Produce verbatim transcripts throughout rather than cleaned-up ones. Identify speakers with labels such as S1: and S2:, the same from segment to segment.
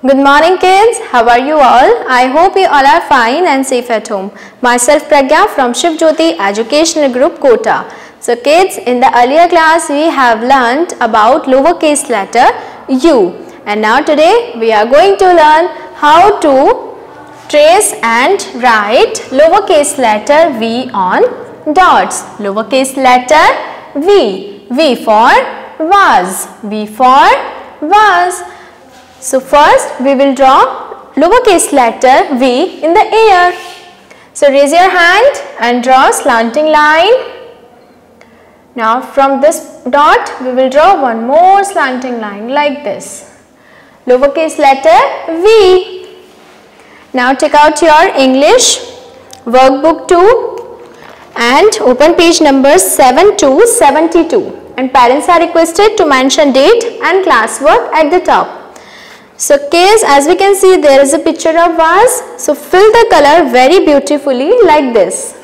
S1: Good morning kids, how are you all? I hope you all are fine and safe at home. Myself Pragya from Shiv Jyoti Educational Group Kota. So kids, in the earlier class we have learnt about lowercase letter u, and now today we are going to learn how to trace and write lowercase letter v on dots. Lowercase letter v, v for vase, v for vase. So first we will draw lowercase letter v in the air. So raise your hand and draw slanting line. Now from this dot we will draw one more slanting line like this. Lowercase letter v. Now take out your English workbook two and open page number seven to seventy-two, and parents are requested to mention date and class work at the top. So kids, as we can see, there is a picture of vase. So fill the color very beautifully like this.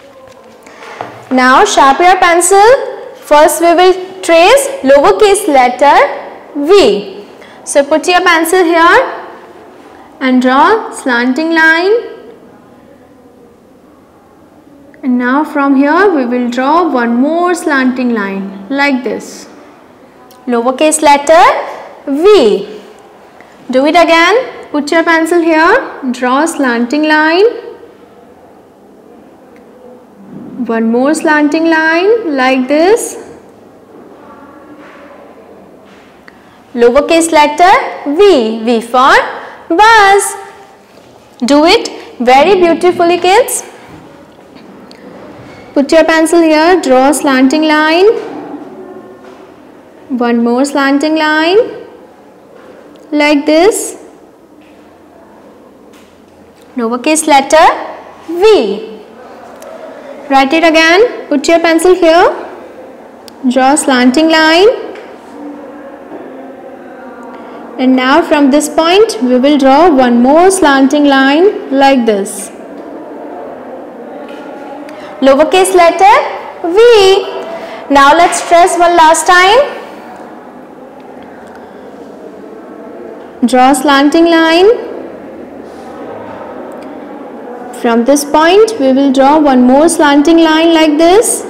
S1: Now sharpen your pencil. First we will trace lowercase letter v. So put your pencil here and draw slanting line. And now from here we will draw one more slanting line like this. Lowercase letter v. Do it again. Put your pencil here, draw slanting line, one more slanting line like this. Lowercase letter v, v for vase. Do it very beautifully kids. Put your pencil here, draw slanting line, one more slanting line like this. Lowercase letter v. Write it again. Put your pencil here, draw slanting line, and now from this point we will draw one more slanting line like this. Lowercase letter v. Now let's trace one last time. Draw slanting line. From this point we will draw one more slanting line like this.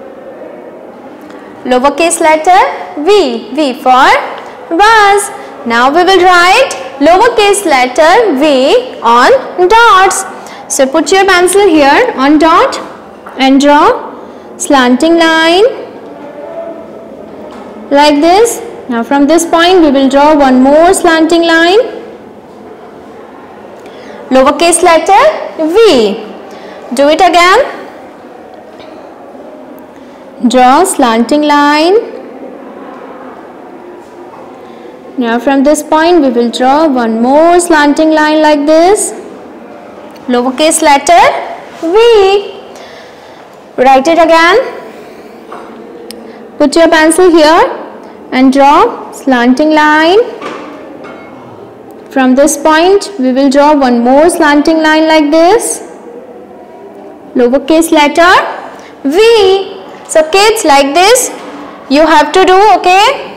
S1: Lowercase letter v, v for vase. Now we will write lowercase letter v on dots. So put your pencil here on dot and draw slanting line like this. Now from this point we will draw one more slanting line. Lowercase letter v. Do it again. Draw slanting line. Now from this point we will draw one more slanting line like this. Lowercase letter v. Write it again. Put your pencil here and draw slanting line. From this point we will draw one more slanting line like this. Lowercase letter v. So kids, like this you have to do, okay?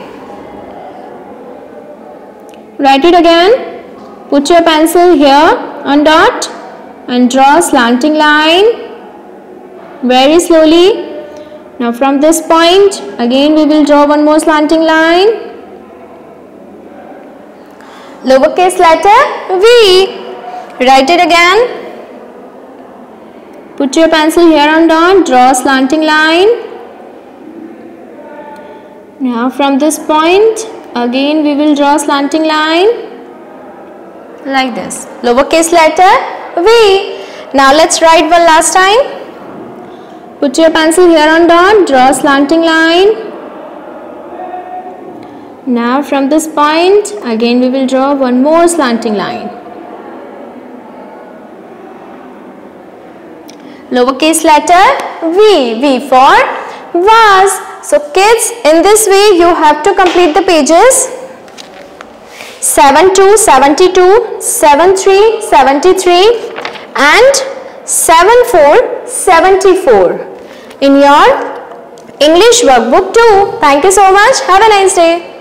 S1: Write it again. Put your pencil here on dot and draw slanting line very slowly. Now from this point again we will draw one more slanting line. Lowercase letter v. Write it again. Put your pencil here on dot, draw slanting line. Now from this point again we will draw slanting line like this. Lowercase letter v. Now let's write one last time. Put your pencil here on dot, draw slanting line. Now from this point again we will draw one more slanting line. Lowercase letter v, v for vase. So kids, in this way you have to complete the pages seven to seventy-two, seventy-three, seventy-three and seventy-four, seventy-four in your English workbook two. Thank you so much. Have a nice day.